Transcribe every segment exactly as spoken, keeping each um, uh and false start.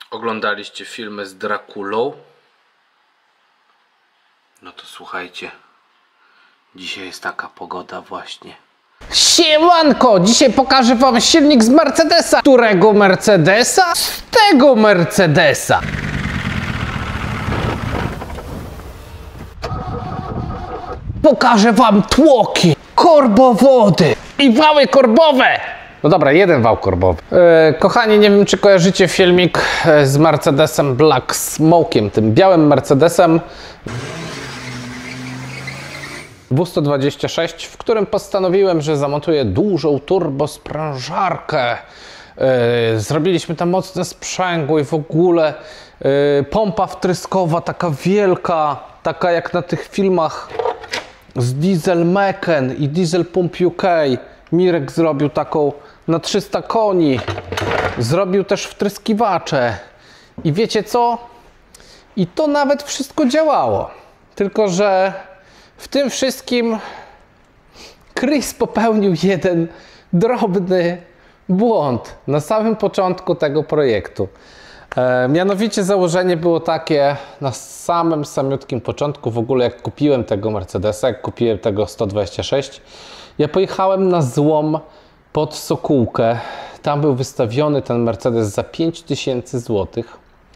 Oglądaliście filmy z Drakulą? No to słuchajcie, dzisiaj jest taka pogoda właśnie. Siemanko! Dzisiaj pokażę wam silnik z Mercedesa. Którego Mercedesa? Z tego Mercedesa! Pokażę wam tłoki, korbowody i wały korbowe! No dobra, jeden wał korbowy. Yy, kochani, nie wiem czy kojarzycie filmik z Mercedesem Black Smoke'iem, tym białym Mercedesem W sto dwadzieścia sześć, w którym postanowiłem, że zamontuję dużą turbosprężarkę. Yy, zrobiliśmy tam mocne sprzęgło i w ogóle yy, pompa wtryskowa, taka wielka, taka jak na tych filmach z Diesel Mechan i Diesel Pump U K. Mirek zrobił taką na trzysta koni. Zrobił też wtryskiwacze. I wiecie co? I to nawet wszystko działało. Tylko że w tym wszystkim Chris popełnił jeden drobny błąd na samym początku tego projektu. E, mianowicie założenie było takie na samym samiutkim początku, w ogóle jak kupiłem tego Mercedesa, jak kupiłem tego sto dwadzieścia sześć, ja pojechałem na złom pod Sokółkę. Tam był wystawiony ten Mercedes za pięć tysięcy złotych.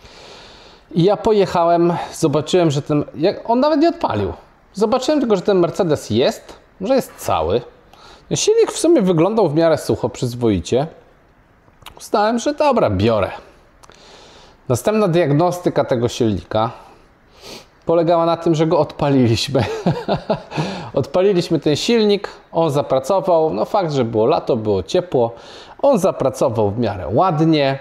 I ja pojechałem, zobaczyłem, że ten... on nawet nie odpalił. Zobaczyłem tylko, że ten Mercedes jest, że jest cały. Silnik w sumie wyglądał w miarę sucho, przyzwoicie. Uznałem, że dobra, biorę. Następna diagnostyka tego silnika polegała na tym, że go odpaliliśmy. Odpaliliśmy ten silnik, on zapracował. No fakt, że było lato, było ciepło. On zapracował w miarę ładnie,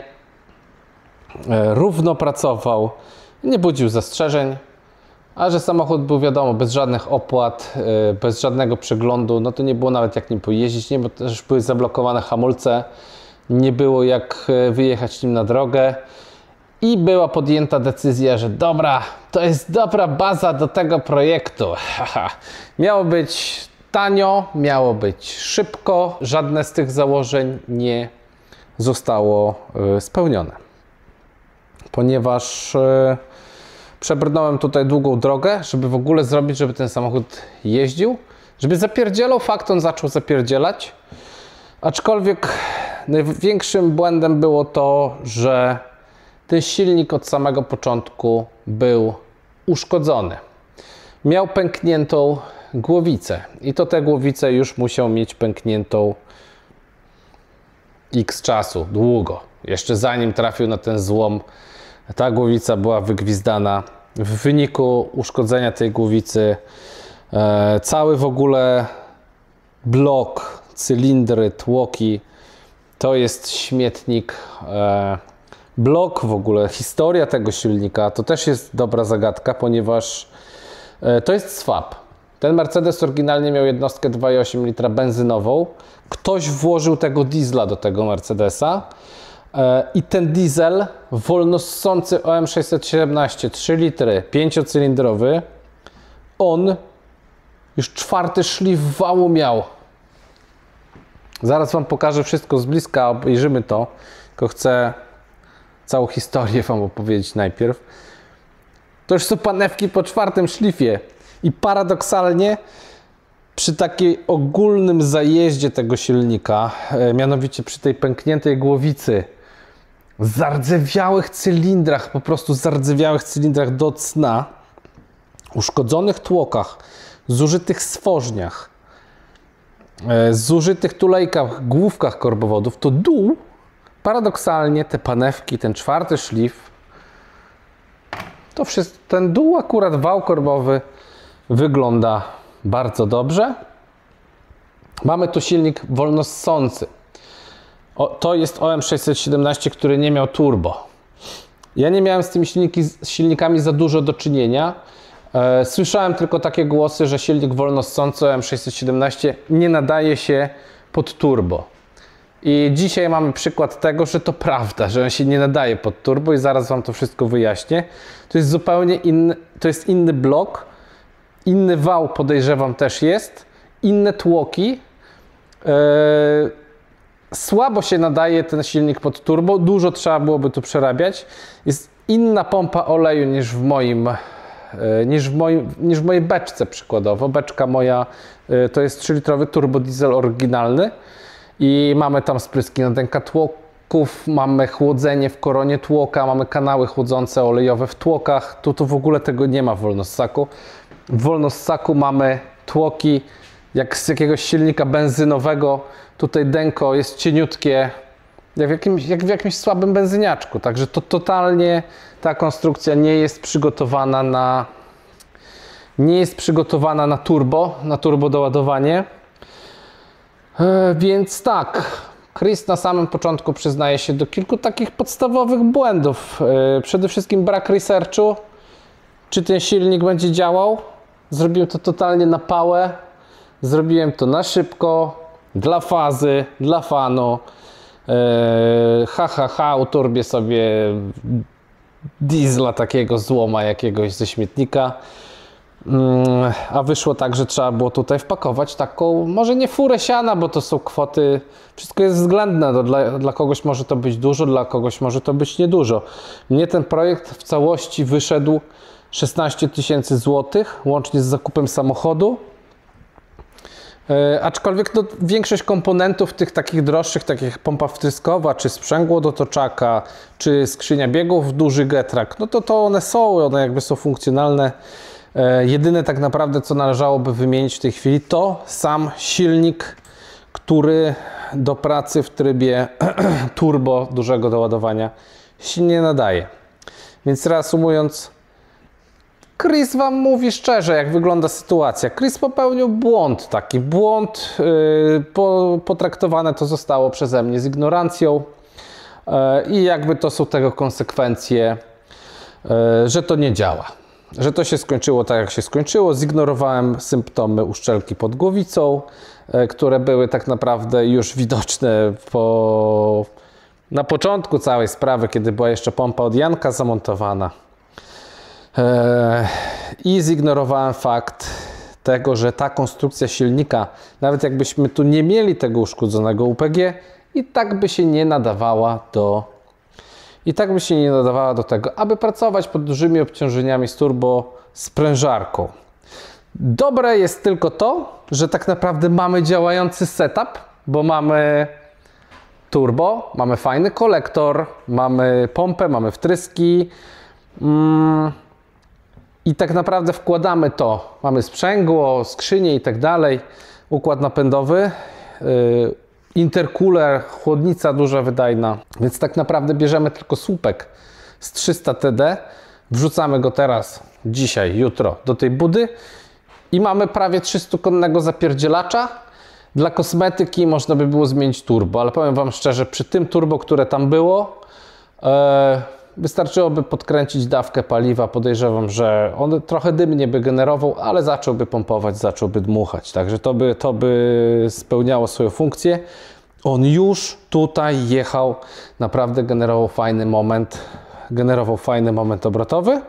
równo pracował, nie budził zastrzeżeń. A że samochód był, wiadomo, bez żadnych opłat, bez żadnego przeglądu, no to nie było nawet jak nim pojeździć, nie, bo też były zablokowane hamulce, nie było jak wyjechać nim na drogę i była podjęta decyzja, że dobra, to jest dobra baza do tego projektu. Miało być tanio, miało być szybko, żadne z tych założeń nie zostało spełnione, ponieważ przebrnąłem tutaj długą drogę, żeby w ogóle zrobić, żeby ten samochód jeździł. Żeby zapierdzielał, fakt on zaczął zapierdzielać. Aczkolwiek największym błędem było to, że ten silnik od samego początku był uszkodzony. Miał pękniętą głowicę. I to tę głowicę już musiał mieć pękniętą x czasu, długo. Jeszcze zanim trafił na ten złom, ta głowica była wygwizdana. W wyniku uszkodzenia tej głowicy e, cały w ogóle blok, cylindry, tłoki to jest śmietnik. E, blok w ogóle, historia tego silnika to też jest dobra zagadka, ponieważ e, to jest swap. Ten Mercedes oryginalnie miał jednostkę dwa przecinek osiem litra benzynową. Ktoś włożył tego diesla do tego Mercedesa. I ten diesel wolnossący O M sześćset siedemnaście, trzy litry, pięciocylindrowy, on już czwarty szlif wału miał. Zaraz wam pokażę wszystko z bliska, obejrzymy to, tylko chcę całą historię wam opowiedzieć najpierw. To już są panewki po czwartym szlifie i paradoksalnie przy takiej ogólnym zajeździe tego silnika, mianowicie przy tej pękniętej głowicy, zardzewiałych cylindrach, po prostu zardzewiałych cylindrach do cna, uszkodzonych tłokach, zużytych stworzniach, zużytych tulejkach, główkach korbowodów, to dół, paradoksalnie te panewki, ten czwarty szlif, to wszystko, ten dół akurat wał korbowy wygląda bardzo dobrze. Mamy tu silnik wolnossący. O, to jest O M sześćset siedemnaście, który nie miał turbo. Ja nie miałem z tymi silniki, z silnikami za dużo do czynienia. E, słyszałem tylko takie głosy, że silnik wolnossący O M sześćset siedemnaście nie nadaje się pod turbo. I dzisiaj mamy przykład tego, że to prawda, że on się nie nadaje pod turbo i zaraz wam to wszystko wyjaśnię. To jest zupełnie inny, to jest inny blok, inny wał podejrzewam też jest, inne tłoki. Yy, słabo się nadaje ten silnik pod turbo, dużo trzeba byłoby tu przerabiać. Jest inna pompa oleju niż w moim, niż w, moim, niż w mojej beczce przykładowo. Beczka moja to jest trzylitrowy turbodiesel oryginalny i mamy tam spryski na dęka tłoków, mamy chłodzenie w koronie tłoka, mamy kanały chłodzące olejowe w tłokach. Tu, tu w ogóle tego nie ma w wolnossaku. W wolnossaku mamy tłoki jak z jakiegoś silnika benzynowego. Tutaj dęko jest cieniutkie, jak w jakimś, jak w jakimś słabym benzyniaczku. Także to totalnie ta konstrukcja nie jest przygotowana na nie jest przygotowana na turbo, na turbo doładowanie. E, więc tak, Chris na samym początku przyznaje się do kilku takich podstawowych błędów. E, przede wszystkim brak researchu, czy ten silnik będzie działał. Zrobiłem to totalnie na pałę. Zrobiłem to na szybko, dla fazy, dla fanu. Eee, ha, ha, ha, uturbię sobie diesla takiego złoma jakiegoś ze śmietnika. Mm, a wyszło tak, że trzeba było tutaj wpakować taką, może nie furę siana, bo to są kwoty, wszystko jest względne. No, dla, dla kogoś może to być dużo, dla kogoś może to być niedużo. Mnie ten projekt w całości wyszedł szesnaście tysięcy złotych, łącznie z zakupem samochodu. E, aczkolwiek no, większość komponentów tych takich droższych, takich jak pompa wtryskowa, czy sprzęgło do toczaka, czy skrzynia biegów, duży getrak, no to to one są, one jakby są funkcjonalne. E, jedyne tak naprawdę, co należałoby wymienić w tej chwili, to sam silnik, który do pracy w trybie turbo dużego doładowania się nie nadaje. Więc reasumując, Chris wam mówi szczerze, jak wygląda sytuacja. Chris popełnił błąd, taki błąd, yy, po, potraktowane to zostało przeze mnie z ignorancją yy, i jakby to są tego konsekwencje, yy, że to nie działa. Że to się skończyło tak, jak się skończyło. Zignorowałem symptomy uszczelki pod głowicą, yy, które były tak naprawdę już widoczne po, na początku całej sprawy, kiedy była jeszcze pompa od Janka zamontowana. I zignorowałem fakt tego, że ta konstrukcja silnika, nawet jakbyśmy tu nie mieli tego uszkodzonego U P G, i tak by się nie nadawała do i tak by się nie nadawała do tego, aby pracować pod dużymi obciążeniami z turbo sprężarką. Dobre jest tylko to, że tak naprawdę mamy działający setup, bo mamy turbo, mamy fajny kolektor, mamy pompę, mamy wtryski. Mm. I tak naprawdę wkładamy to, mamy sprzęgło, skrzynię i tak dalej, układ napędowy, yy, intercooler, chłodnica duża, wydajna, więc tak naprawdę bierzemy tylko słupek z trzysta T D, wrzucamy go teraz, dzisiaj, jutro do tej budy i mamy prawie trzystukonnego zapierdzielacza. Dla kosmetyki można by było zmienić turbo, ale powiem wam szczerze, przy tym turbo, które tam było, yy, wystarczyłoby podkręcić dawkę paliwa. Podejrzewam, że on trochę dymnie by generował, ale zacząłby pompować, zacząłby dmuchać. Także to by, to by spełniało swoją funkcję. On już tutaj jechał, naprawdę generował fajny moment, generował fajny moment obrotowy.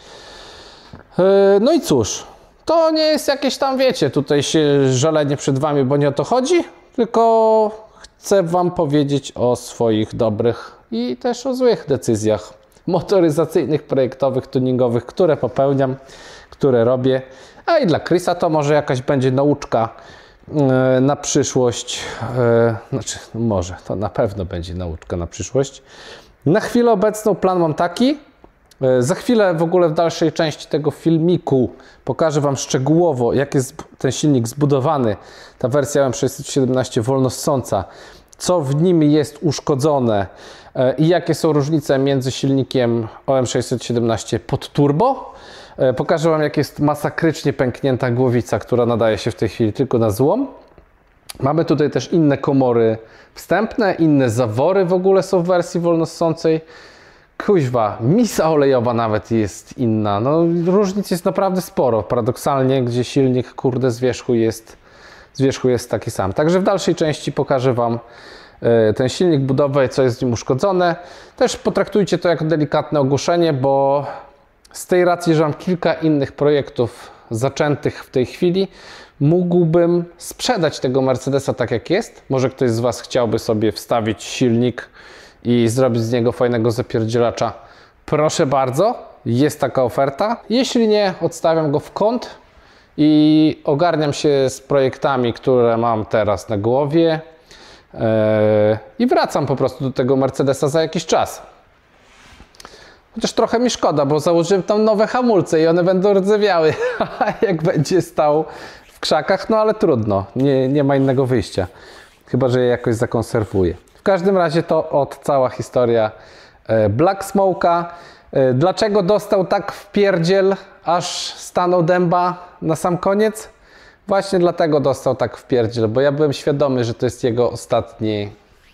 No i cóż, to nie jest jakieś tam, wiecie, tutaj się żalenie przed wami, bo nie o to chodzi, tylko chcę wam powiedzieć o swoich dobrych i też o złych decyzjach motoryzacyjnych, projektowych, tuningowych, które popełniam, które robię. A i dla Chrisa to może jakaś będzie nauczka yy, na przyszłość. Yy, znaczy, no może, to na pewno będzie nauczka na przyszłość. Na chwilę obecną plan mam taki. Yy, za chwilę w ogóle w dalszej części tego filmiku pokażę wam szczegółowo, jak jest ten silnik zbudowany. Ta wersja M sześćset siedemnaście wolnossąca. Co w nim jest uszkodzone i jakie są różnice między silnikiem O M sześćset siedemnaście pod turbo. Pokażę wam, jak jest masakrycznie pęknięta głowica, która nadaje się w tej chwili tylko na złom. Mamy tutaj też inne komory wstępne, inne zawory w ogóle są w wersji wolnossącej. Kuźwa, misa olejowa nawet jest inna. No, różnic jest naprawdę sporo, paradoksalnie, gdzie silnik, kurde, z wierzchu jest z wierzchu jest taki sam. Także w dalszej części pokażę wam ten silnik, budowę, co jest z nim uszkodzone. Też potraktujcie to jako delikatne ogłoszenie, bo z tej racji, że mam kilka innych projektów zaczętych w tej chwili mógłbym sprzedać tego Mercedesa tak jak jest. Może ktoś z Was chciałby sobie wstawić silnik i zrobić z niego fajnego zapierdzielacza. Proszę bardzo, jest taka oferta. Jeśli nie, odstawiam go w kąt i ogarniam się z projektami, które mam teraz na głowie yy, i wracam po prostu do tego Mercedesa za jakiś czas. Chociaż trochę mi szkoda, bo założyłem tam nowe hamulce i one będą rdzewiały, jak będzie stał w krzakach, no ale trudno, nie, nie ma innego wyjścia, chyba że je jakoś zakonserwuję. W każdym razie to od cała historia Black Smoke'a. Dlaczego dostał tak wpierdziel, aż stanął dęba na sam koniec? Właśnie dlatego dostał tak wpierdziel, bo ja byłem świadomy, że to jest jego ostatni,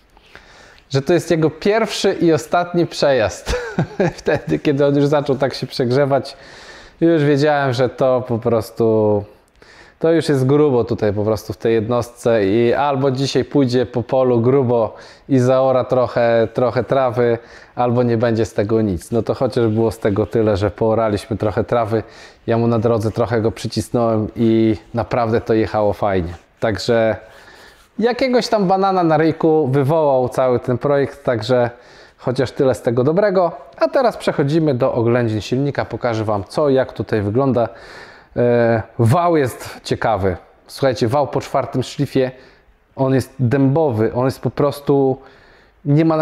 że to jest jego pierwszy i ostatni przejazd. Wtedy, kiedy on już zaczął tak się przegrzewać, już wiedziałem, że to po prostu, to już jest grubo tutaj po prostu w tej jednostce i albo dzisiaj pójdzie po polu grubo i zaora trochę, trochę trawy, albo nie będzie z tego nic. No to chociaż było z tego tyle, że pooraliśmy trochę trawy, ja mu na drodze trochę go przycisnąłem i naprawdę to jechało fajnie. Także jakiegoś tam banana na ryjku wywołał cały ten projekt, także chociaż tyle z tego dobrego. A teraz przechodzimy do oględzin silnika. Pokażę Wam co, jak tutaj wygląda. E, wał jest ciekawy. Słuchajcie, wał po czwartym szlifie, on jest dębowy, on jest po prostu, nie ma na...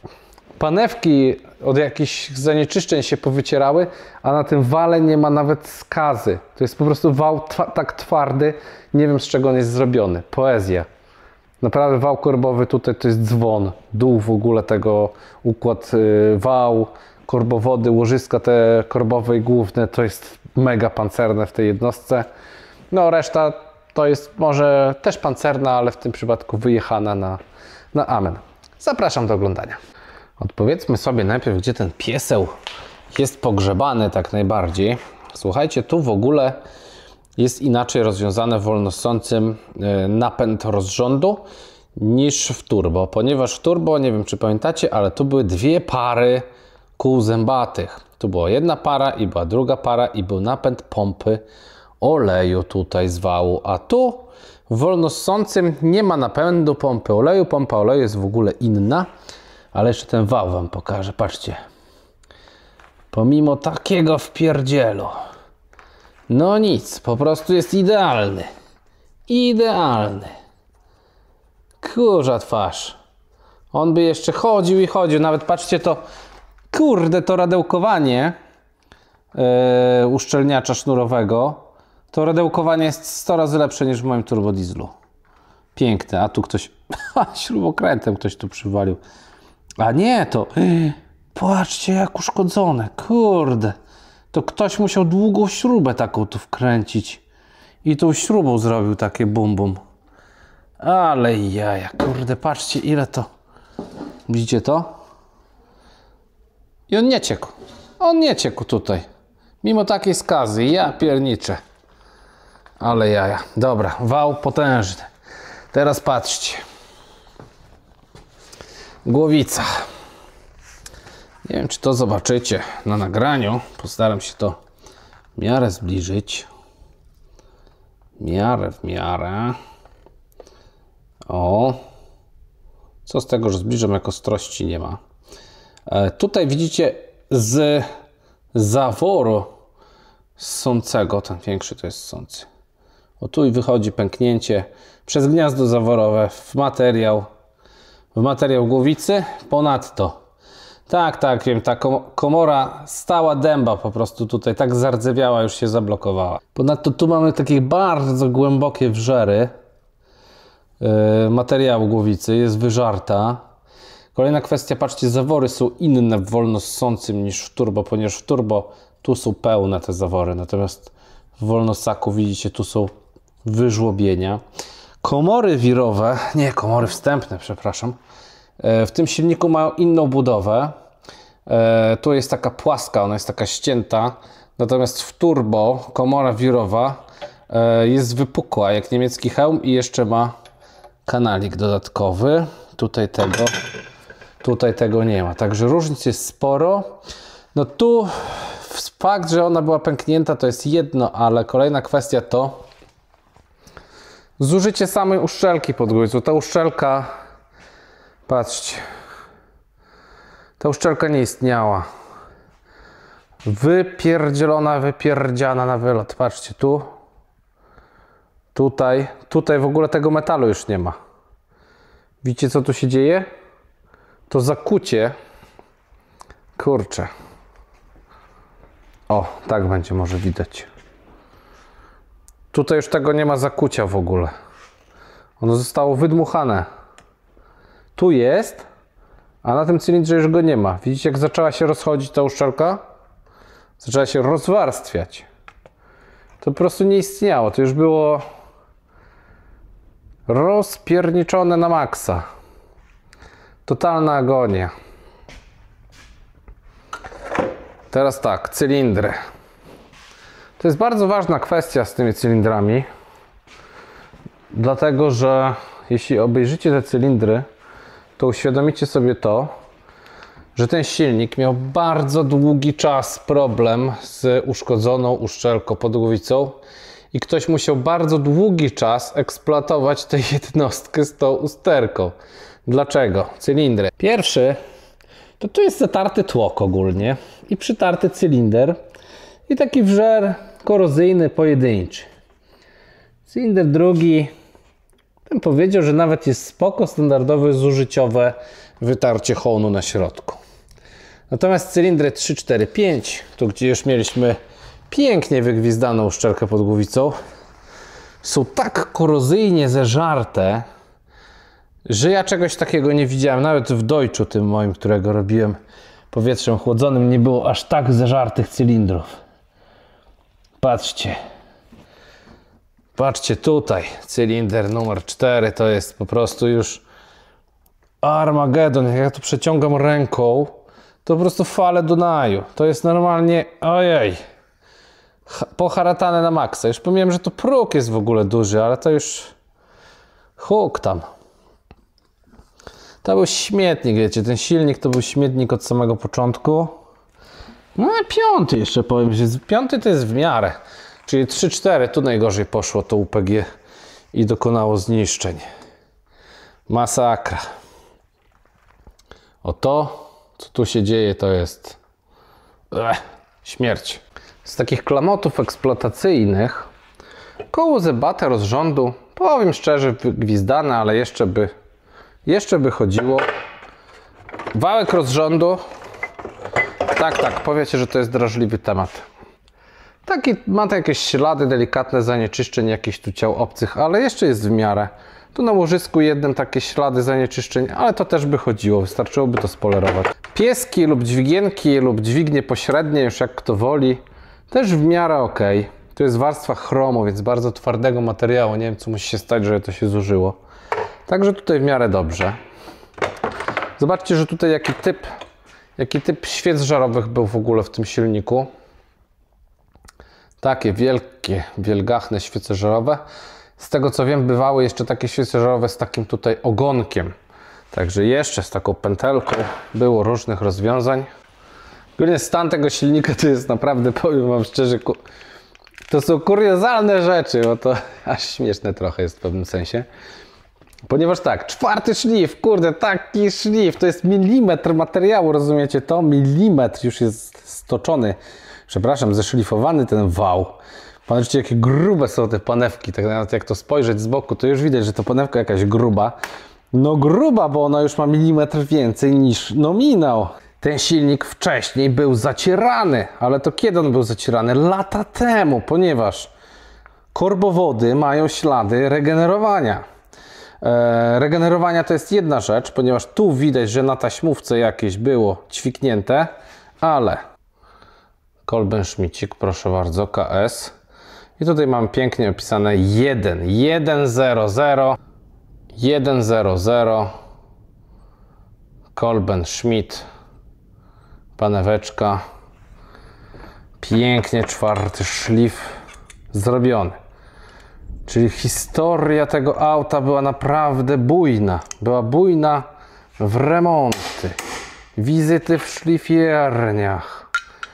Panewki od jakichś zanieczyszczeń się powycierały, a na tym wale nie ma nawet skazy. To jest po prostu wał twa tak twardy, nie wiem z czego on jest zrobiony. Poezja. Naprawdę wał korbowy tutaj to jest dzwon. Dół w ogóle tego, układ yy, wał, korbowody, łożyska te korbowe i główne to jest mega pancerne w tej jednostce. No reszta to jest może też pancerna, ale w tym przypadku wyjechana na, na amen. Zapraszam do oglądania. Odpowiedzmy sobie najpierw, gdzie ten pieseł jest pogrzebany tak najbardziej. Słuchajcie, tu w ogóle jest inaczej rozwiązane w wolnossącym napęd rozrządu niż w turbo, ponieważ w turbo, nie wiem czy pamiętacie, ale tu były dwie pary kół zębatych. Tu była jedna para i była druga para i był napęd pompy oleju tutaj z wału, a tu w wolnossącym nie ma napędu pompy oleju, pompa oleju jest w ogóle inna, ale jeszcze ten wał Wam pokażę, patrzcie. Pomimo takiego wpierdzielu, no nic, po prostu jest idealny. Idealny. Kurza twarz. On by jeszcze chodził i chodził. Nawet patrzcie to, kurde, to radełkowanie yy, uszczelniacza sznurowego. To radełkowanie jest sto razy lepsze niż w moim turbodieslu. Piękne. A tu ktoś, śrubokrętem ktoś tu przywalił. A nie, to, yy, patrzcie jak uszkodzone. Kurde. To ktoś musiał długą śrubę taką tu wkręcić i tą śrubą zrobił takie bum bum. Ale jaja, kurde, patrzcie ile to. Widzicie to? I on nie ciekł. On nie ciekł tutaj. Mimo takiej skazy, ja pierniczę. Ale jaja. Dobra, wał potężny. Teraz patrzcie. Głowica. Nie wiem, czy to zobaczycie na nagraniu. Postaram się to w miarę zbliżyć. W miarę, w miarę. O. Co z tego, że zbliżam, jak ostrości nie ma. E, tutaj widzicie z zaworu ssącego, ten większy to jest ssący. O tu i wychodzi pęknięcie przez gniazdo zaworowe w materiał, w materiał głowicy. Ponadto Tak, tak, wiem, ta komora stała dęba po prostu tutaj, tak zardzewiała, już się zablokowała. Ponadto tu mamy takie bardzo głębokie wrzery yy, materiału głowicy, jest wyżarta. Kolejna kwestia, patrzcie, zawory są inne w wolnossącym niż w turbo, ponieważ w turbo tu są pełne te zawory, natomiast w wolnossaku widzicie, tu są wyżłobienia. Komory wirowe, nie, komory wstępne, przepraszam. W tym silniku mają inną budowę. Tu jest taka płaska, ona jest taka ścięta. Natomiast w turbo komora wirowa jest wypukła, jak niemiecki hełm i jeszcze ma kanalik dodatkowy. Tutaj tego, tutaj tego nie ma. Także różnic jest sporo. No tu w fakt, że ona była pęknięta, to jest jedno, ale kolejna kwestia to zużycie samej uszczelki podgójcu. Ta uszczelka, patrzcie, ta uszczelka nie istniała. Wypierdzielona, wypierdziana na wylot. Patrzcie, tu, tutaj, tutaj w ogóle tego metalu już nie ma. Widzicie, co tu się dzieje? To zakucie, kurczę. O, tak będzie może widać. Tutaj już tego nie ma zakucia w ogóle. Ono zostało wydmuchane. Tu jest, a na tym cylindrze już go nie ma. Widzicie, jak zaczęła się rozchodzić ta uszczelka? Zaczęła się rozwarstwiać. To po prostu nie istniało. To już było rozpierniczone na maksa. Totalna agonia. Teraz tak, cylindry. To jest bardzo ważna kwestia z tymi cylindrami. Dlatego, że jeśli obejrzycie te cylindry, to uświadomicie sobie to, że ten silnik miał bardzo długi czas problem z uszkodzoną uszczelką podgłowicą i ktoś musiał bardzo długi czas eksploatować tę jednostkę z tą usterką. Dlaczego? Cylindry. Pierwszy, to tu jest zatarty tłok ogólnie i przytarty cylinder i taki wżer korozyjny, pojedynczy. Cylinder drugi, bym powiedział, że nawet jest spoko, standardowe, zużyciowe wytarcie hołnu na środku. Natomiast cylindry trzy, cztery, pięć, tu gdzie już mieliśmy pięknie wygwizdaną uszczelkę pod głowicą, są tak korozyjnie zeżarte, że ja czegoś takiego nie widziałem. Nawet w Deutschu tym moim, którego robiłem powietrzem chłodzonym, nie było aż tak zeżartych cylindrów. Patrzcie. Patrzcie tutaj. Cylinder numer cztery to jest po prostu już Armagedon. Jak ja to przeciągam ręką, to po prostu fale Dunaju. To jest normalnie, ojej, poharatane na maksa. Już pomiem, że to próg jest w ogóle duży, ale to już huk tam. To był śmietnik, wiecie, ten silnik to był śmietnik od samego początku. No a piąty jeszcze powiem, że piąty to jest w miarę. Czyli trzy cztery, tu najgorzej poszło to U P G i dokonało zniszczeń. Masakra. O to, co tu się dzieje, to jest Ech, śmierć. Z takich klamotów eksploatacyjnych koło zębate rozrządu, powiem szczerze, wygwizdane, ale jeszcze by jeszcze by chodziło. Wałek rozrządu, tak, tak, powiecie, że to jest drażliwy temat. Taki, ma to jakieś ślady delikatne zanieczyszczeń, jakichś tu ciał obcych, ale jeszcze jest w miarę. Tu na łożysku jednym takie ślady zanieczyszczeń, ale to też by chodziło, wystarczyłoby to spolerować. Pieski lub dźwigienki lub dźwignie pośrednie, już jak kto woli, też w miarę ok. Tu jest warstwa chromu, więc bardzo twardego materiału, nie wiem co musi się stać, żeby to się zużyło. Także tutaj w miarę dobrze. Zobaczcie, że tutaj jaki typ, jaki typ świec żarowych był w ogóle w tym silniku. Takie wielkie, wielgachne świece żarowe. Z tego co wiem, bywały jeszcze takie świece żarowe z takim tutaj ogonkiem. Także jeszcze z taką pętelką było różnych rozwiązań. Ogólnie stan tego silnika to jest naprawdę, powiem wam szczerze, to są kuriozalne rzeczy, bo to aż śmieszne trochę jest w pewnym sensie. Ponieważ tak, czwarty szlif, kurde, taki szlif, to jest milimetr materiału, rozumiecie to? Milimetr już jest stoczony, przepraszam, zeszlifowany ten wał. Patrzcie, jakie grube są te panewki, tak nawet jak to spojrzeć z boku, to już widać, że to panewka jakaś gruba. No gruba, bo ona już ma milimetr więcej niż nominał. Ten silnik wcześniej był zacierany, ale to kiedy on był zacierany? Lata temu, ponieważ korbowody mają ślady regenerowania. E, regenerowania to jest jedna rzecz, ponieważ tu widać, że na taśmówce jakieś było ćwiknięte, ale Kolbenschmicik, proszę bardzo, K S. I tutaj mam pięknie opisane jeden, jeden zero zero, jeden zero zero, Kolbenschmidt, paneweczka, pięknie czwarty szlif zrobiony. Czyli historia tego auta była naprawdę bujna. Była bujna w remonty, wizyty w szlifierniach,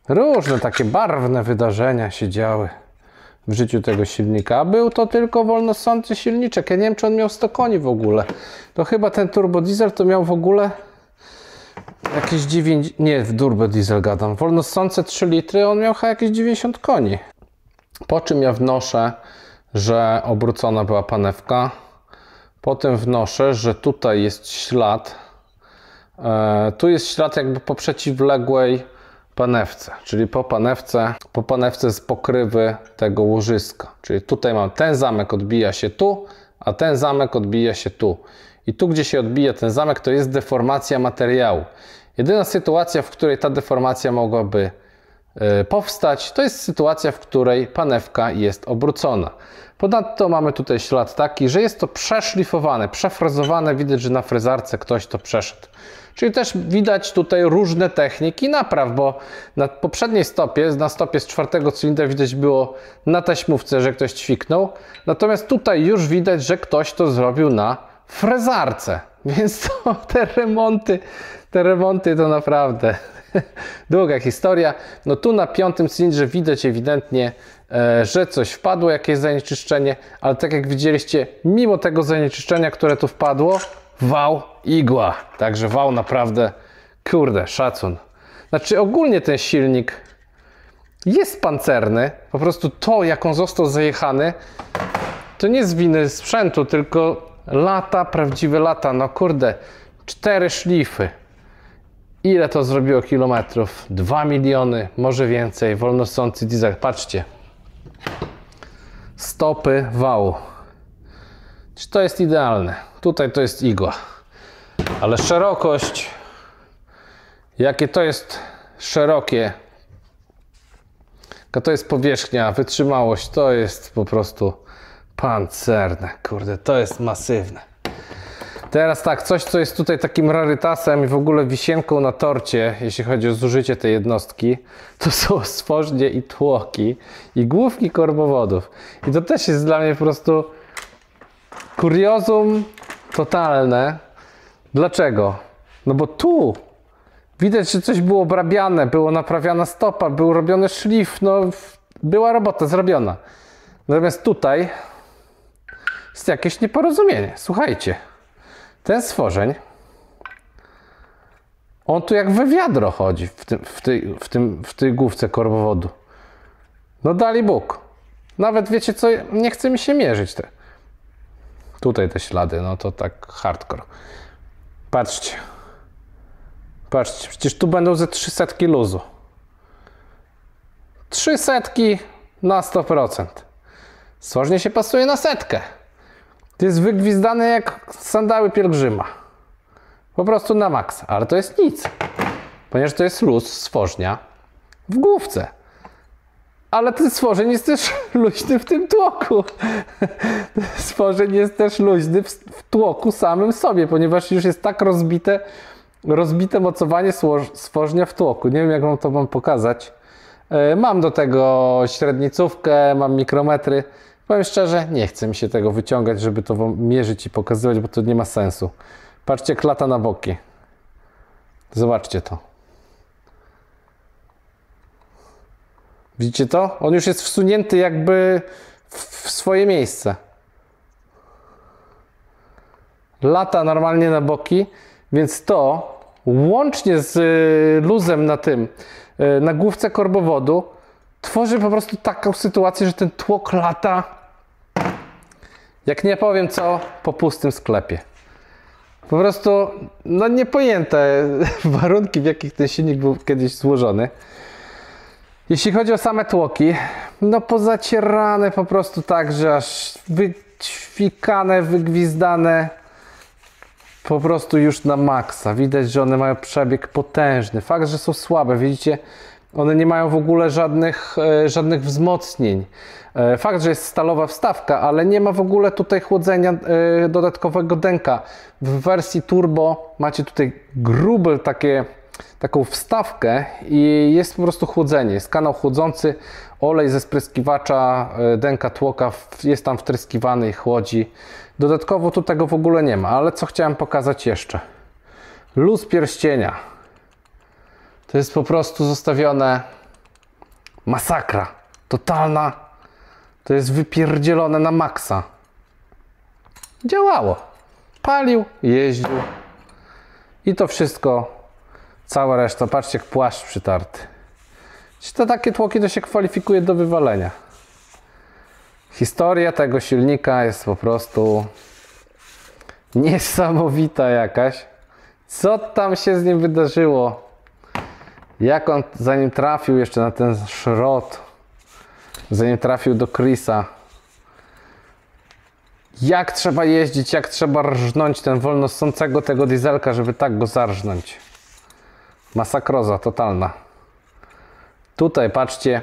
Różne takie barwne wydarzenia się działy w życiu tego silnika. A był to tylko wolnossący silniczek. Ja nie wiem, czy on miał sto koni w ogóle. To chyba ten turbodiesel to miał w ogóle jakieś dziewięćdziesiąt... Nie, w turbodiesel gadam. Wolnossące trzy litry, on miał chyba jakieś dziewięćdziesiąt koni. Po czym ja wnoszę, że obrócona była panewka. Potem wnoszę, że tutaj jest ślad. E, tu jest ślad jakby po przeciwległej panewce, czyli po panewce, po panewce z pokrywy tego łożyska. Czyli tutaj mam ten zamek odbija się tu, a ten zamek odbija się tu. I tu, gdzie się odbija ten zamek, to jest deformacja materiału. Jedyna sytuacja, w której ta deformacja mogłaby y, powstać, to jest sytuacja, w której panewka jest obrócona. Ponadto mamy tutaj ślad taki, że jest to przeszlifowane, przefrezowane. Widać, że na frezarce ktoś to przeszedł. Czyli też widać tutaj różne techniki napraw, bo na poprzedniej stopie, na stopie z czwartego cylindra widać było na taśmówce, że ktoś ćwiknął. Natomiast tutaj już widać, że ktoś to zrobił na frezarce. Więc to, te remonty, te remonty to naprawdę długa historia. No tu na piątym cylindrze widać ewidentnie, e, że coś wpadło, jakieś zanieczyszczenie, ale tak jak widzieliście, mimo tego zanieczyszczenia, które tu wpadło, wał, igła. Także wał naprawdę, kurde, szacun. Znaczy ogólnie ten silnik jest pancerny. Po prostu to, jak on został zajechany, to nie z winy sprzętu, tylko lata, prawdziwe lata. No kurde, cztery szlify. Ile to zrobiło kilometrów? dwa miliony, może więcej. Wolnossący diesel. Patrzcie. Stopy wału. Czy to jest idealne? Tutaj to jest igła. Ale szerokość, jakie to jest szerokie, jaka to jest powierzchnia, wytrzymałość, to jest po prostu pancerne. Kurde, to jest masywne. Teraz tak, coś, co jest tutaj takim rarytasem i w ogóle wisienką na torcie, jeśli chodzi o zużycie tej jednostki, to są stworznie i tłoki i główki korbowodów. I to też jest dla mnie po prostu kuriozum totalne. Dlaczego? No bo tu widać, że coś było obrabiane, było naprawiana stopa, był robiony szlif, no była robota zrobiona. Natomiast tutaj jest jakieś nieporozumienie. Słuchajcie, ten stworzeń, on tu jak we wiadro chodzi w, tym, w, tej, w, tym, w tej główce korbowodu. No dali Bóg. Nawet wiecie co, nie chce mi się mierzyć te. Tutaj te ślady, no to tak hardcore. Patrzcie. Patrzcie, przecież tu będą ze trzy setki luzu. trzy setki na sto procent. Stworzenie się pasuje na setkę. To jest wygwizdane jak sandały pielgrzyma. Po prostu na maksa. Ale to jest nic. Ponieważ to jest luz stworznia w główce. Ale ten stworzeń jest też luźny w tym tłoku. Stworzeń jest też luźny w, w tłoku samym sobie, ponieważ już jest tak rozbite, rozbite mocowanie stworznia w tłoku. Nie wiem, jak wam to wam pokazać. Mam do tego średnicówkę, mam mikrometry. Powiem szczerze, nie chce mi się tego wyciągać, żeby to wam mierzyć i pokazywać, bo to nie ma sensu. Patrzcie, klata na boki. Zobaczcie to. Widzicie to? On już jest wsunięty jakby w swoje miejsce. Lata normalnie na boki, więc to łącznie z luzem na tym, na główce korbowodu, tworzy po prostu taką sytuację, że ten tłok lata, jak nie powiem co, po pustym sklepie. Po prostu, no niepojęte warunki, w jakich ten silnik był kiedyś złożony. Jeśli chodzi o same tłoki, no pozacierane po prostu tak, że aż wyćwikane, wygwizdane, po prostu już na maksa. Widać, że one mają przebieg potężny. Fakt, że są słabe, widzicie, one nie mają w ogóle żadnych, e, żadnych wzmocnień. E, fakt, że jest stalowa wstawka, ale nie ma w ogóle tutaj chłodzenia e, dodatkowego denka. W wersji turbo macie tutaj grube takie, taką wstawkę i jest po prostu chłodzenie. Jest kanał chłodzący, olej ze spryskiwacza e, denka tłoka jest tam wtryskiwany i chłodzi. Dodatkowo tu tego w ogóle nie ma, ale co chciałem pokazać jeszcze? Luz pierścienia. To jest po prostu zostawione Masakra. Totalna. To jest wypierdzielone na maksa. Działało. Palił, jeździł. I to wszystko, cała reszta. Patrzcie, jak płaszcz przytarty. To takie tłoki to się kwalifikuje do wywalenia. Historia tego silnika jest po prostu niesamowita jakaś. Co tam się z nim wydarzyło? Jak on zanim trafił jeszcze na ten szrot, zanim trafił do Chrisa. Jak trzeba jeździć, jak trzeba rżnąć ten wolno ssącego tego dieselka, żeby tak go zarżnąć. Masakroza totalna. Tutaj patrzcie,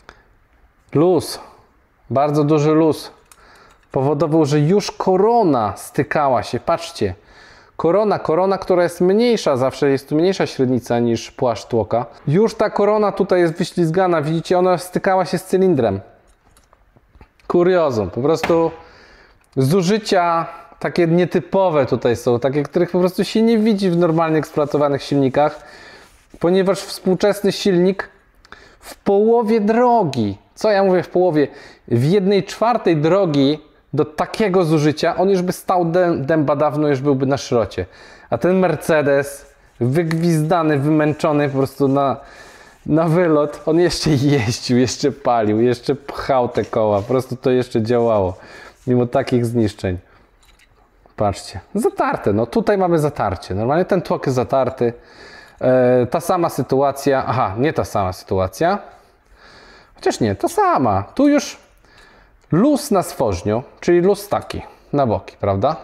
luz, bardzo duży luz powodował, że już korona stykała się, patrzcie, korona, korona, która jest mniejsza, zawsze jest tu mniejsza średnica niż płaszcz tłoka, już ta korona tutaj jest wyślizgana, widzicie, ona stykała się z cylindrem. Kuriozum, po prostu zużycia takie nietypowe tutaj są, takie, których po prostu się nie widzi w normalnie eksploatowanych silnikach, ponieważ współczesny silnik w połowie drogi, co ja mówię w połowie, w jednej czwartej drogi do takiego zużycia, on już by stał dęba dawno, już byłby na szrocie. A ten Mercedes, wygwizdany, wymęczony po prostu na, na wylot, on jeszcze jeździł, jeszcze palił, jeszcze pchał te koła, po prostu to jeszcze działało, mimo takich zniszczeń. Patrzcie, zatarte, no tutaj mamy zatarcie, normalnie ten tłok jest zatarty. Ta sama sytuacja, aha, nie ta sama sytuacja, chociaż nie, ta sama, tu już luz na stworzniu, czyli luz taki, na boki, prawda?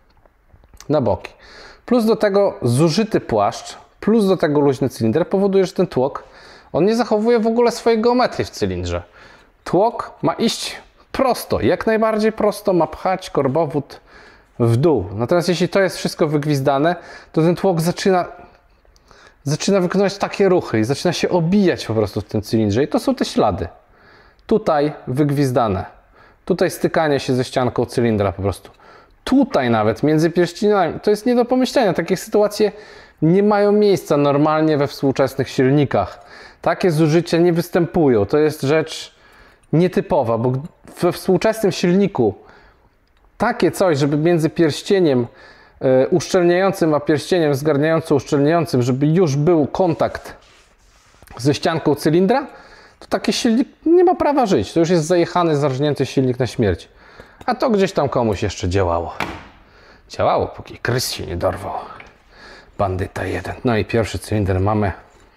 Na boki. Plus do tego zużyty płaszcz, plus do tego luźny cylinder powoduje, że ten tłok, on nie zachowuje w ogóle swojej geometrii w cylindrze. Tłok ma iść prosto, jak najbardziej prosto, ma pchać korbowód w dół. Natomiast jeśli to jest wszystko wygwizdane, to ten tłok zaczyna zaczyna wykonywać takie ruchy i zaczyna się obijać po prostu w tym cylindrze. I to są te ślady. Tutaj wygwizdane. Tutaj stykanie się ze ścianką cylindra po prostu. Tutaj nawet między pierścieniami. To jest nie do pomyślenia. Takie sytuacje nie mają miejsca normalnie we współczesnych silnikach. Takie zużycia nie występują. To jest rzecz nietypowa, bo we współczesnym silniku takie coś, żeby między pierścieniem uszczelniającym, a pierścieniem zgarniająco-uszczelniającym, żeby już był kontakt ze ścianką cylindra, to taki silnik nie ma prawa żyć. To już jest zajechany, zarżnięty silnik na śmierć. A to gdzieś tam komuś jeszcze działało. Działało, póki Chris się nie dorwał. Bandyta jeden. No i pierwszy cylinder mamy.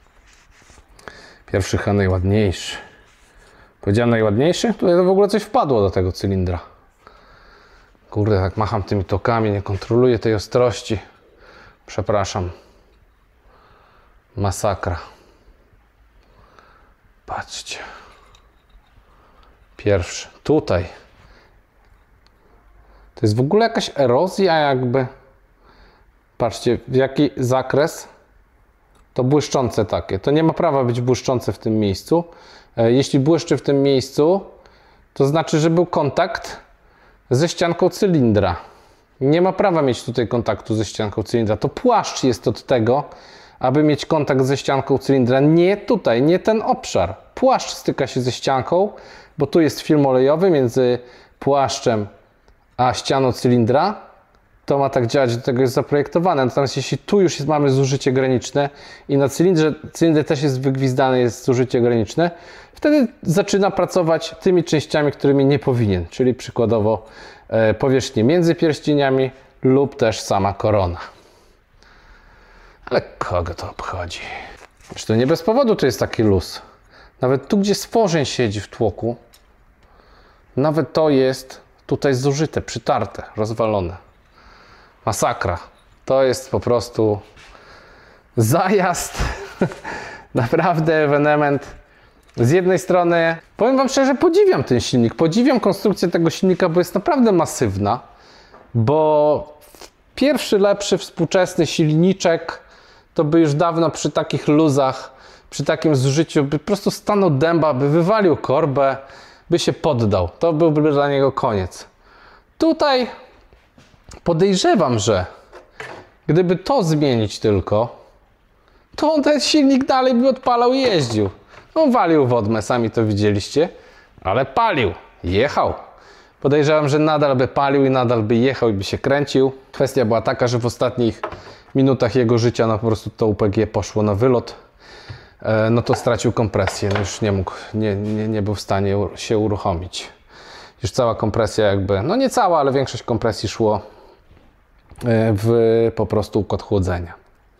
Pierwszy chyba najładniejszy. Powiedziałem najładniejszy? Tutaj to w ogóle coś wpadło do tego cylindra. Kurde, tak macham tymi tokami, nie kontroluję tej ostrości. Przepraszam. Masakra. Patrzcie. Pierwszy. Tutaj. To jest w ogóle jakaś erozja jakby. Patrzcie, w jaki zakres. To błyszczące takie. To nie ma prawa być błyszczące w tym miejscu. Jeśli błyszczy w tym miejscu, to znaczy, że był kontakt ze ścianką cylindra. Nie ma prawa mieć tutaj kontaktu ze ścianką cylindra. To płaszcz jest od tego, aby mieć kontakt ze ścianką cylindra. Nie tutaj, nie ten obszar. Płaszcz styka się ze ścianką, bo tu jest film olejowy między płaszczem a ścianą cylindra. To ma tak działać, do tego jest zaprojektowane. Natomiast jeśli tu już jest, mamy zużycie graniczne i na cylindrze, cylinder też jest wygwizdany, jest zużycie graniczne, wtedy zaczyna pracować tymi częściami, którymi nie powinien, czyli przykładowo e, powierzchnię między pierścieniami lub też sama korona. Ale kogo to obchodzi? Zresztą nie bez powodu to jest taki luz. Nawet tu, gdzie stworzeń siedzi w tłoku, nawet to jest tutaj zużyte, przytarte, rozwalone. Masakra. To jest po prostu zajazd. Naprawdę ewenement. Z jednej strony, powiem wam szczerze, podziwiam ten silnik. Podziwiam konstrukcję tego silnika, bo jest naprawdę masywna. Bo pierwszy, lepszy, współczesny silniczek to by już dawno przy takich luzach, przy takim zużyciu by po prostu stanął dęba, by wywalił korbę, by się poddał. To byłby dla niego koniec. Tutaj podejrzewam, że gdyby to zmienić tylko, to on ten silnik dalej by odpalał i jeździł. No, walił wodmę, sami to widzieliście, ale palił, jechał. Podejrzewam, że nadal by palił i nadal by jechał i by się kręcił. Kwestia była taka, że w ostatnich minutach jego życia no po prostu to U P G poszło na wylot. E, no to stracił kompresję, no już nie mógł, nie, nie, nie był w stanie się uruchomić. Już cała kompresja jakby, no nie cała, ale większość kompresji szło w po prostu układ chłodzenia.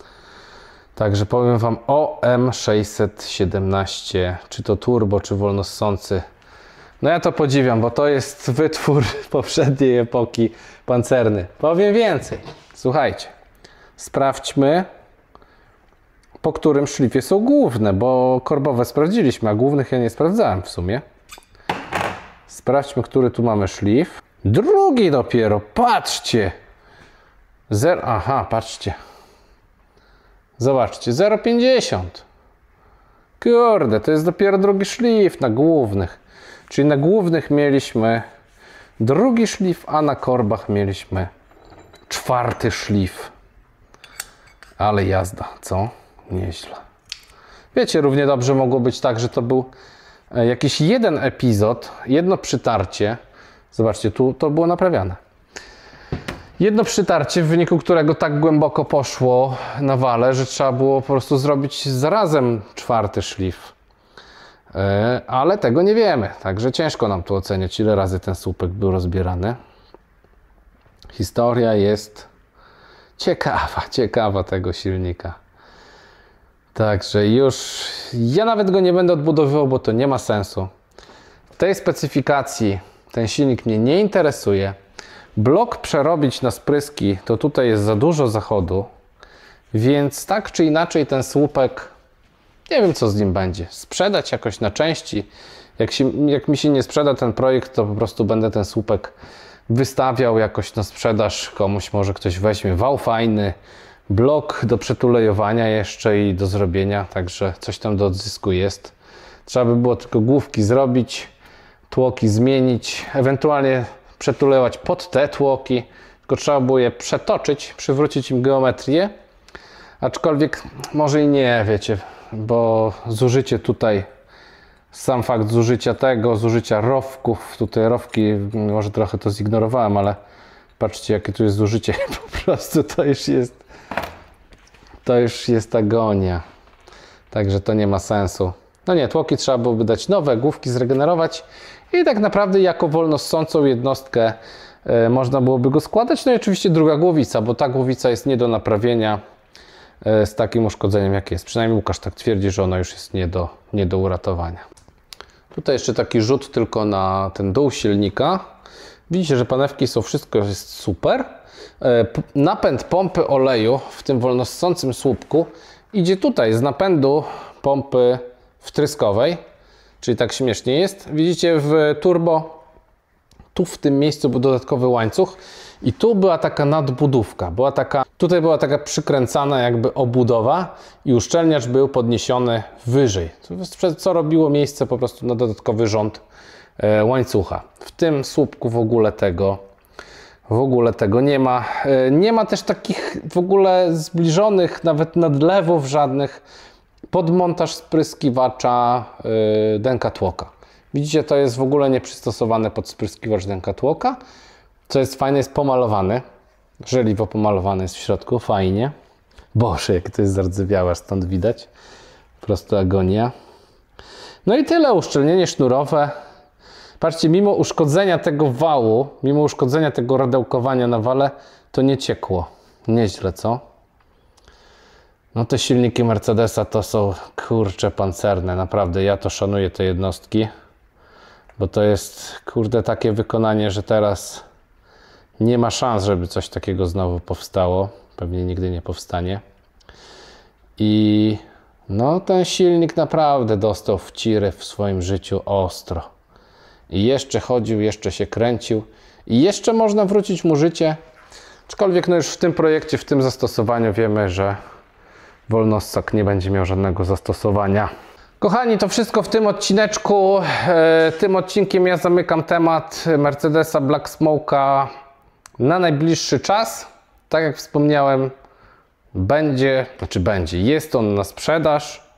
Także powiem Wam o M sześćset siedemnaście, czy to turbo, czy wolnossący. No ja to podziwiam, bo to jest wytwór poprzedniej epoki pancerny. Powiem więcej. Słuchajcie, sprawdźmy, po którym szlifie są główne, bo korbowe sprawdziliśmy, a głównych ja nie sprawdzałem w sumie. Sprawdźmy, który tu mamy szlif. Drugi dopiero, patrzcie. Zero, aha, patrzcie. Zobaczcie, zero przecinek pięćdziesiąt. Kurde, to jest dopiero drugi szlif na głównych. Czyli na głównych mieliśmy drugi szlif, a na korbach mieliśmy czwarty szlif. Ale jazda, co? Nieźle. Wiecie, równie dobrze mogło być tak, że to był jakiś jeden epizod, jedno przytarcie. Zobaczcie, tu to było naprawiane. Jedno przytarcie, w wyniku którego tak głęboko poszło na wale, że trzeba było po prostu zrobić zarazem czwarty szlif. Yy, ale tego nie wiemy, także ciężko nam tu oceniać, ile razy ten słupek był rozbierany. Historia jest ciekawa, ciekawa tego silnika. Także już ja nawet go nie będę odbudowywał, bo to nie ma sensu. W tej specyfikacji ten silnik mnie nie interesuje. Blok przerobić na spryski, to tutaj jest za dużo zachodu, więc tak czy inaczej ten słupek, nie wiem co z nim będzie. Sprzedać jakoś na części. Jak, się, jak mi się nie sprzeda ten projekt, to po prostu będę ten słupek wystawiał jakoś na sprzedaż. Komuś może ktoś weźmie. Wał fajny, blok do przetulejowania jeszcze i do zrobienia, także coś tam do odzysku jest. Trzeba by było tylko główki zrobić, tłoki zmienić, ewentualnie przetulejować pod te tłoki, tylko trzeba było je przetoczyć, przywrócić im geometrię, aczkolwiek może i nie, wiecie, bo zużycie tutaj, sam fakt zużycia tego, zużycia rowków, tutaj rowki, może trochę to zignorowałem, ale patrzcie jakie tu jest zużycie, po prostu to już jest, to już jest agonia, także to nie ma sensu. No nie, tłoki trzeba byłoby dać nowe, główki zregenerować i tak naprawdę jako wolnossącą jednostkę e, można byłoby go składać. No i oczywiście druga głowica, bo ta głowica jest nie do naprawienia e, z takim uszkodzeniem jak jest. Przynajmniej Łukasz tak twierdzi, że ona już jest nie do, nie do uratowania. Tutaj jeszcze taki rzut tylko na ten dół silnika. Widzicie, że panewki są, wszystko jest super. E, napęd pompy oleju w tym wolnossącym słupku idzie tutaj z napędu pompy wtryskowej, czyli tak śmiesznie jest. Widzicie w turbo, tu w tym miejscu był dodatkowy łańcuch i tu była taka nadbudówka, była taka, tutaj była taka przykręcana jakby obudowa i uszczelniacz był podniesiony wyżej, co robiło miejsce po prostu na dodatkowy rząd e, łańcucha. W tym słupku w ogóle tego w ogóle tego nie ma. E, nie ma też takich w ogóle zbliżonych nawet nadlewów żadnych pod montaż spryskiwacza yy, denka tłoka. Widzicie, to jest w ogóle nieprzystosowane pod spryskiwacz denka tłoka. Co jest fajne, jest pomalowany. Żeliwo pomalowane jest w środku, fajnie. Boże, jak to jest zardzewiałe, stąd widać. Po prostu agonia. No i tyle, uszczelnienie sznurowe. Patrzcie, mimo uszkodzenia tego wału, mimo uszkodzenia tego radełkowania na wale, to nie ciekło. Nieźle, co? No te silniki Mercedesa to są, kurcze, pancerne. Naprawdę, ja to szanuję te jednostki. Bo to jest, kurde, takie wykonanie, że teraz nie ma szans, żeby coś takiego znowu powstało. Pewnie nigdy nie powstanie. I no ten silnik naprawdę dostał w cirę w swoim życiu ostro. I jeszcze chodził, jeszcze się kręcił. I jeszcze można wrócić mu życie. Aczkolwiek no już w tym projekcie, w tym zastosowaniu wiemy, że wolnossak nie będzie miał żadnego zastosowania. Kochani, to wszystko w tym odcineczku. E, tym odcinkiem ja zamykam temat Mercedesa Black Smoke'a na najbliższy czas. Tak jak wspomniałem, będzie, znaczy będzie, jest on na sprzedaż.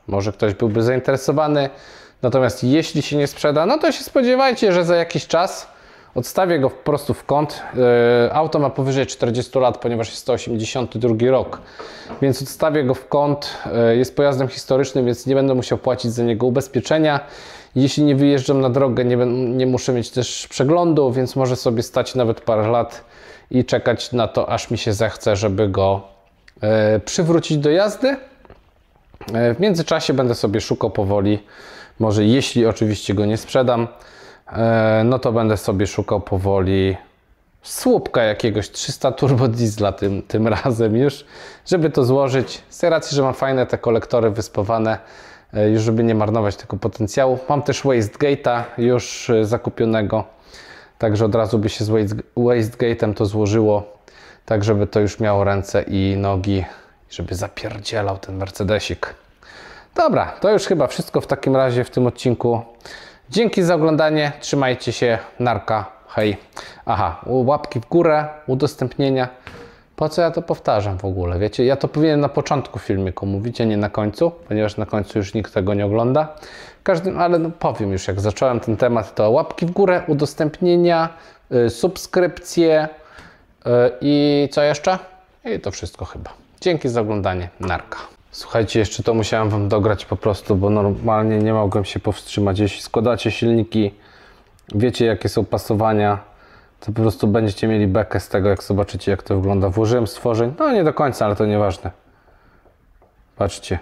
Może ktoś byłby zainteresowany. Natomiast jeśli się nie sprzeda, no to się spodziewajcie, że za jakiś czas odstawię go po prostu w kąt. Auto ma powyżej czterdziestu lat, ponieważ jest to osiemdziesiąty drugi rok, więc odstawię go w kąt. Jest pojazdem historycznym, więc nie będę musiał płacić za niego ubezpieczenia. Jeśli nie wyjeżdżam na drogę, nie, nie muszę mieć też przeglądu, więc może sobie stać nawet parę lat i czekać na to, aż mi się zechce, żeby go e, przywrócić do jazdy. E, w międzyczasie będę sobie szukał powoli, może jeśli oczywiście go nie sprzedam, e, no to będę sobie szukał powoli słupka jakiegoś trzysta turbo diesla tym, tym razem już, żeby to złożyć. Z tej racji, że mam fajne te kolektory wyspawane, już żeby nie marnować tego potencjału. Mam też wastegate'a już zakupionego, także od razu by się z wastegate'em to złożyło, tak żeby to już miało ręce i nogi, żeby zapierdzielał ten Mercedesik. Dobra, to już chyba wszystko w takim razie w tym odcinku. Dzięki za oglądanie, trzymajcie się, narka, hej. Aha, łapki w górę, udostępnienia. Po co ja to powtarzam w ogóle, wiecie? Ja to powinienem na początku filmiku mówić, a nie na końcu, ponieważ na końcu już nikt tego nie ogląda. Każdym, ale no powiem już, jak zacząłem ten temat, to łapki w górę, udostępnienia, yy, subskrypcje yy, i co jeszcze? I to wszystko chyba. Dzięki za oglądanie, narka. Słuchajcie, jeszcze to musiałem wam dograć po prostu, bo normalnie nie mogłem się powstrzymać. Jeśli składacie silniki, wiecie jakie są pasowania, to po prostu będziecie mieli bekę z tego, jak zobaczycie, jak to wygląda. Włożyłem stworzeń, no nie do końca, ale to nieważne. Patrzcie.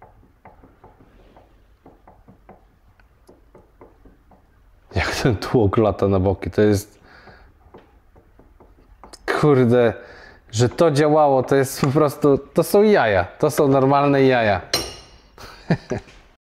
Jak ten tłok lata na boki, to jest... Kurde, że to działało, to jest po prostu... To są jaja, to są normalne jaja.